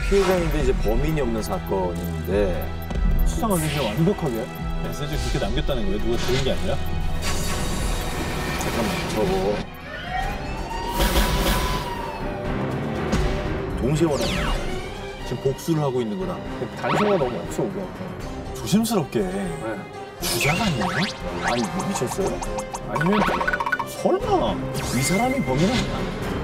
피해자인데 이제 범인이 없는 사건인데 수상하게 그냥 완벽하게 메시지 그렇게 남겼다는 거예요? 누가 들은 게 아니라? 잠깐만 저거 동시에 원하는 거야. 지금 복수를 하고 있는 거다. 단서가 너무 없어, 우리가. 조심스럽게. 주작 아니에요? 아니 뭐 미쳤어요? 아니면 설마 이 사람이 범인 아니야?